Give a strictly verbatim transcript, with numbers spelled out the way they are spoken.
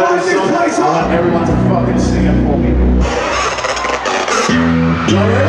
know this song? I want everyone to fucking sing it for me. Y'all ready?